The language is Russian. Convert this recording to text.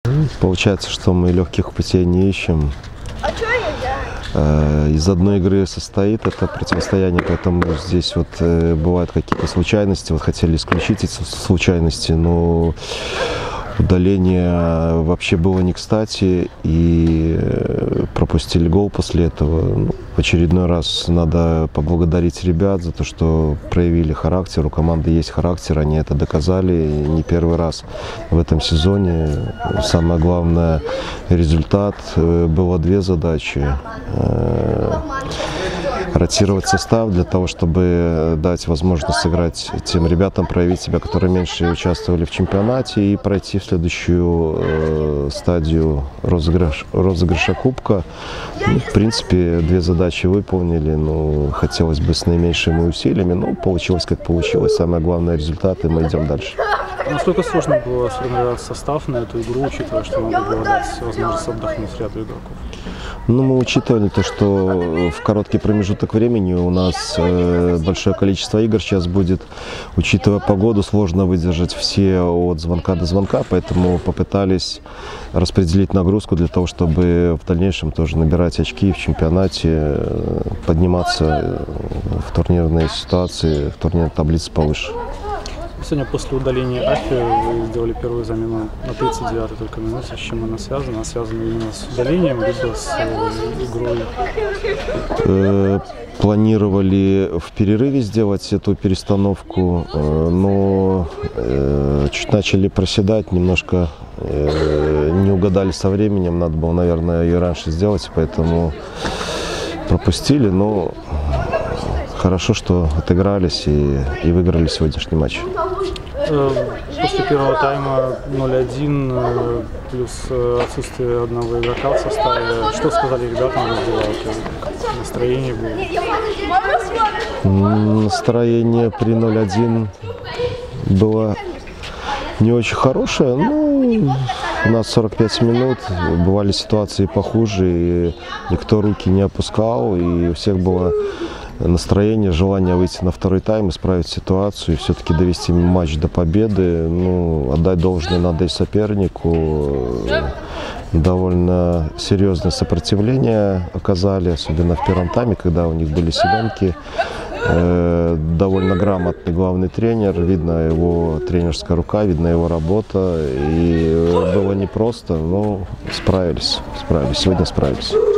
Получается, что мы легких путей не ищем. Из одной игры состоит это противостояние, поэтому здесь вот бывают какие-то случайности. Вот хотели исключить эти случайности, но удаление вообще было не кстати, и пропустили гол после этого. В очередной раз надо поблагодарить ребят за то, что проявили характер. У команды есть характер, они это доказали не первый раз в этом сезоне. Самое главное — результат. Было две задачи. Ротировать состав для того, чтобы дать возможность сыграть тем ребятам, проявить себя, которые меньше участвовали в чемпионате, и пройти в следующую стадию розыгрыша кубка. В принципе, две задачи выполнили, но хотелось бы с наименьшими усилиями, но получилось как получилось. Самое главное — результат, и мы идем дальше. Насколько сложно было сформировать состав на эту игру, учитывая, что надо было дать возможность отдохнуть ряду игроков? Ну, мы учитывали то, что в короткий промежуток времени у нас большое количество игр сейчас будет. Учитывая погоду, сложно выдержать все от звонка до звонка, поэтому попытались распределить нагрузку для того, чтобы в дальнейшем тоже набирать очки в чемпионате, подниматься в турнирной ситуации, в турнирной таблице повыше. Сегодня после удаления Афи вы сделали первую замену на 39-й только минуте. С чем она связана? Она связана именно с удалением, либо с игрой? Планировали в перерыве сделать эту перестановку, но чуть начали проседать, немножко не угадали со временем. Надо было, наверное, ее раньше сделать, поэтому пропустили. Но хорошо, что отыгрались и выиграли сегодняшний матч. После первого тайма 0-1, плюс отсутствие одного игрока в составе. Что сказали ребятам в раздевалке? Настроение было? Настроение при 0-1 было не очень хорошее. Ну, у нас 45 минут, бывали ситуации похуже, и никто руки не опускал, и у всех было настроение, желание выйти на второй тайм, исправить ситуацию и все-таки довести матч до победы. Ну, отдать должное надо и сопернику. Довольно серьезное сопротивление оказали, особенно в первом тайме, когда у них были селенки. Довольно грамотный главный тренер, видно его тренерская рука, видна его работа. И было непросто, но справились. Сегодня справились.